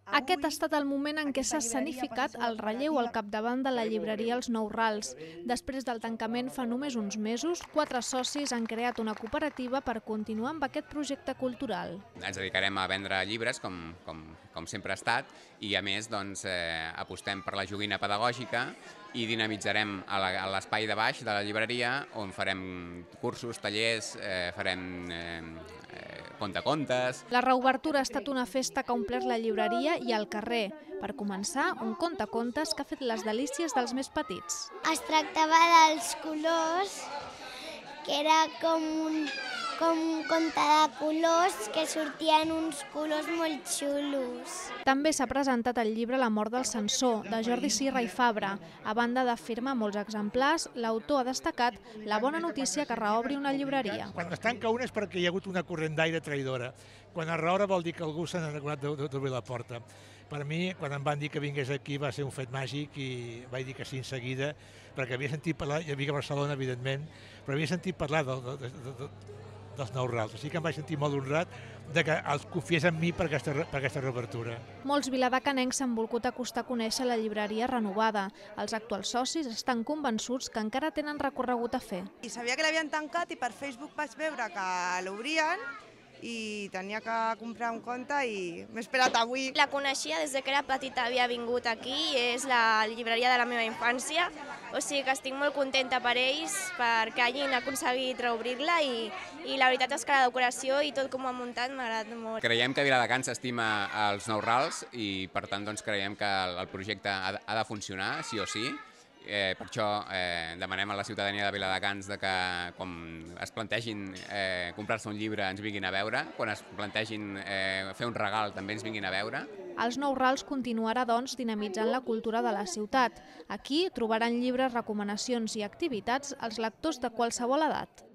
Aquest ha estat el moment en què s'ha escenificat el relleu al capdavant de la llibreria Els Nou Rals. Després del tancament fa només uns mesos, 4 socis han creat una cooperativa per continuar amb aquest projecte cultural. Ens dedicarem a vendre llibres, com sempre ha estat, i a més apostem per la joguina pedagògica i dinamitzarem a l'espai de baix de la llibreria, on farem cursos, tallers, farem contacontes. La reobertura ha estat una festa que ha omplert la llibreria i el carrer. Per començar, un contacontes que ha fet les delícies dels més petits. Es tractava dels colors, que era com un conte de colors, que sortien uns colors molt xulos. També s'ha presentat el llibre La mort del censor, de Jordi Sirra i Fabra. A banda de firmar molts exemplars, l'autor ha destacat la bona notícia que reobri una llibreria. Quan es tanca una és perquè hi ha hagut una corrent d'aire traïdora. Quan es reobre vol dir que algú s'ha enamorat d'obrir la porta. Per mi, quan em van dir que vingués aquí, va ser un fet màgic i vaig dir que sí en seguida, perquè havia sentit parlar, jo vinc a Barcelona, evidentment, però havia sentit parlar dels Nou Rals. Així que em vaig sentir molt honrat de que els confiés en mi per aquesta reobertura. Molts viladecanencs s'han volgut acostar a conèixer la llibreria renovada. Els actuals socis estan convençuts que encara tenen recorregut a fer. I sabia que l'havien tancat i per Facebook vaig veure que l'obrien i tenia que comprar un conte i m'he esperat avui. La coneixia des que era petita, havia vingut aquí i és la llibreria de la meva infància, o sigui que estic molt contenta per ells perquè hagin aconseguit reobrir-la i la veritat és que la decoració i tot com ho han muntat m'ha agradat molt. Creiem que Viladecans s'estima els Nou Rals i per tant creiem que el projecte ha de funcionar, sí o sí. Per això demanem a la ciutadania de Viladecans que quan es plantegin comprar-se un llibre ens vinguin a veure, quan es plantegin fer un regal també ens vinguin a veure. Els Nou Rals continuarà, doncs, dinamitzant la cultura de la ciutat. Aquí trobaran llibres, recomanacions i activitats als lectors de qualsevol edat.